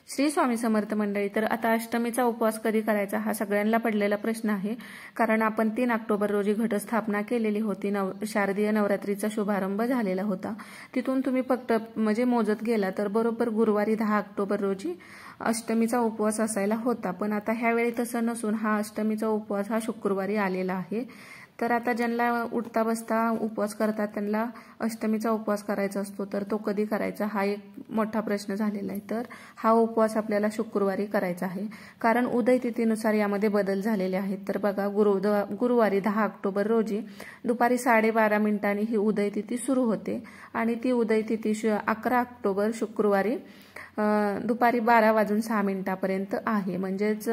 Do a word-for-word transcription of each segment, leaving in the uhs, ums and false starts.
श्री स्वामी समर्थ मंडळी, तर आता अष्टमीचा उपवास कधी करायचा हा सगळ्यांना पडलेला प्रश्न आहे. कारण आपण तीन ऑक्टोबर रोजी घटस्थापना केलेली होती. नव शारदीय नवरात्रीचा शुभारंभ झालेला होता. तिथून तुम्ही फक्त म्हणजे मोजत गेला तर बरोबर गुरुवारी दहा ऑक्टोबर रोजी अष्टमीचा उपवास असायला होता. पण आता ह्यावेळी तसं नसून हा अष्टमीचा उपवास हा शुक्रवारी आलेला आहे. तर आता ज्यांना उठता बसता उपवास करतात त्यांना अष्टमीचा उपवास करायचा असतो, तर तो कधी करायचा हा एक मोठा प्रश्न झालेला आहे. तर हा उपवास आपल्याला शुक्रवारी करायचा आहे, कारण उदय तिथीनुसार यामध्ये बदल झालेले आहेत. तर बघा, गुरु गुरुवारी दहा ऑक्टोबर रोजी दुपारी साडेबारा मिनिटांनी ही उदय तिथी सुरू होते आणि ती उदय तिथी अकरा ऑक्टोबर शुक्रवारी दुपारी बारा वाजून सहा मिनिटापर्यंत आहे. म्हणजेच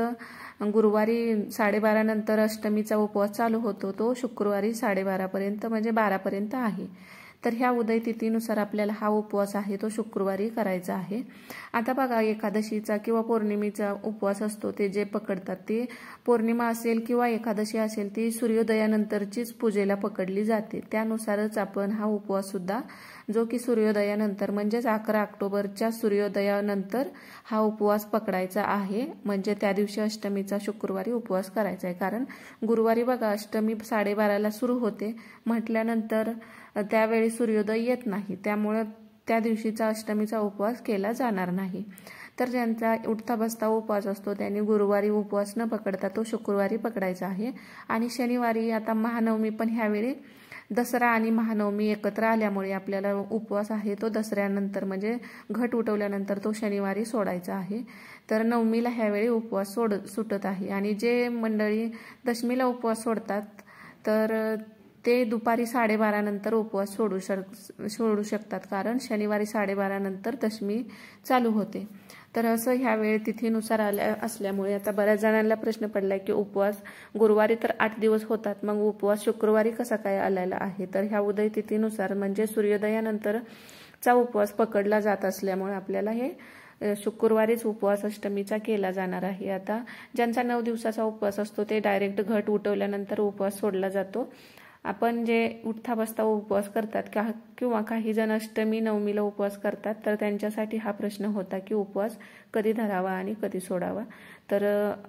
गुरुवारी साडेबारा नंतर अष्टमीचा उपवास चालू होतो, तो शुक्रवारी साडेबारा पर्यंत म्हणजे बारा पर्यंत आहे. तर ह्या उदय तिथीनुसार आपल्याला हा उपवास आहे तो शुक्रवारी करायचा आहे. आता बघा, एकादशीचा किंवा पौर्णिमेचा उपवास असतो ते जे पकडतात ते पौर्णिमा असेल किंवा एकादशी असेल ती सूर्योदयानंतरचीच पूजेला पकडली जाते. त्यानुसारच आपण हा उपवास सुद्धा जो की सूर्योदयानंतर म्हणजेच अकरा ऑक्टोबरच्या सूर्योदयानंतर हा उपवास पकडायचा आहे. म्हणजे त्या दिवशी अष्टमीचा शुक्रवारी उपवास करायचा आहे. कारण गुरुवारी बघा अष्टमी साडेबाराला सुरू होते म्हटल्यानंतर त्यावेळी सूर्योदय येत नाही, त्यामुळे त्या दिवशीचा अष्टमीचा उपवास केला जाणार नाही. तर ज्यांचा उठता बसता उपवास असतो त्यांनी गुरुवारी उपवास न पकडता तो शुक्रवारी पकडायचा आहे. आणि शनिवारी आता महानवमी पण ह्यावेळी दसरा आणि महानवमी एकत्र आल्यामुळे आपल्याला उपवास आहे तो दसऱ्यानंतर म्हणजे घट उठवल्यानंतर तो शनिवारी सोडायचा आहे. तर नवमीला ह्यावेळी उपवास सोड सुटत आहे. आणि जे मंडळी दशमीला उपवास सोडतात तर ते दुपारी साडेबारा नंतर उपवास सोडू शक सोडू शकतात, कारण शनिवारी साडेबारा नंतर दशमी चालू होते. तर असं ह्यावेळी तिथीनुसार आल्या असल्यामुळे आता बऱ्याच जणांना प्रश्न पडलाय की उपवास गुरुवारी तर आठ दिवस होतात, मग उपवास शुक्रवारी कसा काय आलेला आहे. तर ह्या उदय तिथीनुसार म्हणजे सूर्योदयानंतरचा उपवास पकडला जात असल्यामुळे आपल्याला हे शुक्रवारीच उपवास अष्टमीचा केला जाणार आहे. आता ज्यांचा नऊ दिवसाचा उपवास असतो ते डायरेक्ट घट उठवल्यानंतर उपवास सोडला जातो. आपण जे उठता बसता उपवास करतात का किंवा काही जण अष्टमी नवमीला उपवास करतात, तर त्यांच्यासाठी हा प्रश्न होता की उपवास कधी धरावा आणि कधी सोडावा. तर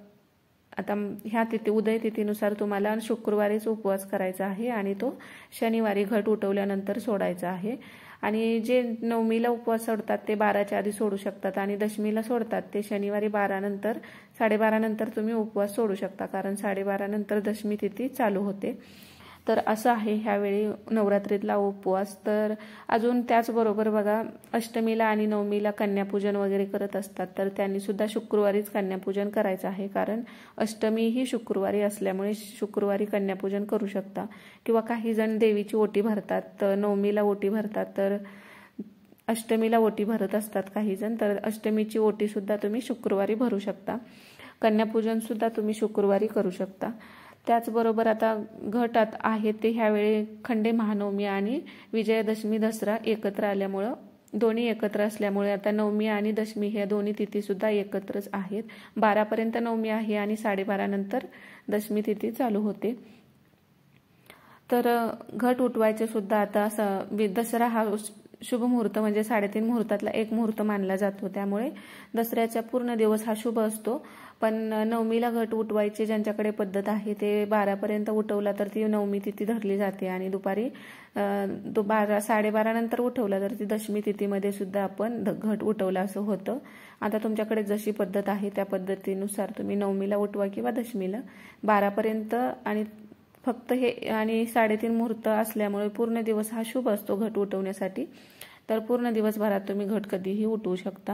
आता ह्या तिथी उदय तिथीनुसार तुम्हाला शुक्रवारीच उपवास करायचा आहे आणि तो शनिवारी घट उठवल्यानंतर सोडायचा आहे. आणि जे नवमीला उपवास सोडतात ते बाराच्या आधी सोडू शकतात आणि दशमीला सोडतात ते शनिवारी बारा नंतर साडेबारा नंतर तुम्ही उपवास सोडू शकता, कारण साडेबारा नंतर दशमी तिथी चालू होते. तर असं आहे ह्यावेळी नवरात्रीतला उपवास. तर अजून त्याचबरोबर बघा, अष्टमीला आणि नवमीला कन्यापूजन वगैरे करत असतात, तर त्यांनी सुद्धा शुक्रवारीच कन्यापूजन करायचं आहे. कारण अष्टमी ही शुक्रवारी असल्यामुळे शुक्रवारी कन्यापूजन करू शकता. किंवा काही जण देवीची ओटी भरतात, तर नवमीला ओटी भरतात तर अष्टमीला ओटी भरत असतात काही जण, तर अष्टमीची ओटी सुद्धा तुम्ही शुक्रवारी भरू शकता. कन्यापूजन सुद्धा तुम्ही शुक्रवारी करू शकता. त्याचबरोबर आता घटात आहे ते ह्यावेळी खंडे महानवमी आणि विजयादशमी दसरा एकत्र आल्यामुळं दोन्ही एकत्र असल्यामुळे आता नवमी आणि दशमी ह्या दोन्ही तिथी सुद्धा एकत्रच आहेत. बारापर्यंत नवमी आहे आणि साडेबारा नंतर दशमी तिथी चालू होते. तर घट उठवायचे सुद्धा आता असं दसरा हा शुभ मुहूर्त म्हणजे साडेतीन मुहूर्तातला एक मुहूर्त मानला जातो, त्यामुळे दसऱ्याचा पूर्ण दिवस हा शुभ असतो. पण नवमीला घट उठवायची ज्यांच्याकडे पद्धत आहे ते बारापर्यंत उठवला तर ती नवमी तिथी धरली जाते आणि दुपारी तो बारा साडेबारा नंतर उठवला तर ती दशमी तिथीमध्ये सुद्धा आपण घट उठवला असं होतं. आता तुमच्याकडे जशी पद्धत आहे त्या पद्धतीनुसार तुम्ही नवमीला उठवा किंवा दशमीला बारापर्यंत. आणि फक्त हे आणि साडेतीन मुहूर्त असल्यामुळे पूर्ण दिवस हा शुभ असतो घट उठवण्यासाठी. तर पूर्ण दिवसभरात तुम्ही घट कधीही उठवू शकता.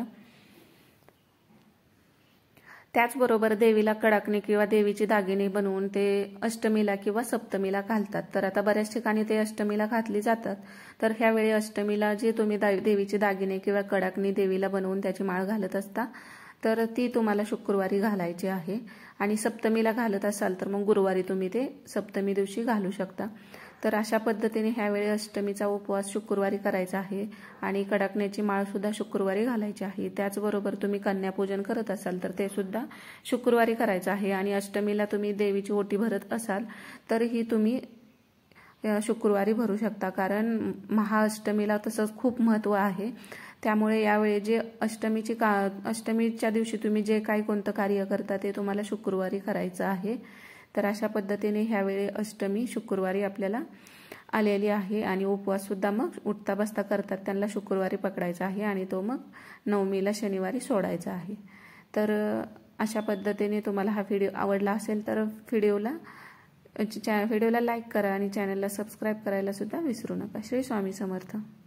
त्याचबरोबर देवीला कडाकणी किंवा देवीची दागिने बनवून ते अष्टमीला किंवा सप्तमीला घालतात. तर आता बऱ्याच ठिकाणी ते अष्टमीला घातली जातात. तर ह्यावेळी अष्टमीला जे तुम्ही देवीची दागिने किंवा कडाकणी देवीला बनवून त्याची माळ घालत असता तर ती तुम्हाला शुक्रवारी घालायची आहे. आणि सप्तमीला घालत असाल तर मग गुरुवारी तुम्ही ते सप्तमी दिवशी घालू शकता. तर अशा पद्धतीने ह्यावेळी अष्टमीचा उपवास शुक्रवारी करायचा आहे आणि कडाकण्याची माळ सुद्धा शुक्रवारी घालायची आहे. त्याचबरोबर तुम्ही कन्यापूजन करत असाल तर ते सुद्धा शुक्रवारी करायचं आहे. आणि अष्टमीला तुम्ही देवीची ओटी भरत असाल तर ही तुम्ही शुक्रवारी भरू शकता, कारण महाअष्टमीला तसंच खूप महत्त्व आहे. त्यामुळे यावेळी जे अष्टमीची का अष्टमीच्या दिवशी तुम्ही जे काही कोणतं कार्य करता ते तुम्हाला शुक्रवारी करायचं आहे. तर अशा पद्धतीने ह्यावेळी अष्टमी शुक्रवारी आपल्याला आलेली आहे आणि उपवाससुद्धा मग उठता बसता करतात त्यांना शुक्रवारी पकडायचा आहे आणि तो मग नवमीला शनिवारी सोडायचा आहे. तर अशा पद्धतीने तुम्हाला हा व्हिडिओ आवडला असेल तर व्हिडिओला व्हिडिओला लाईक करा आणि चॅनलला सबस्क्राईब करायला सुद्धा विसरू नका. श्री स्वामी समर्थ.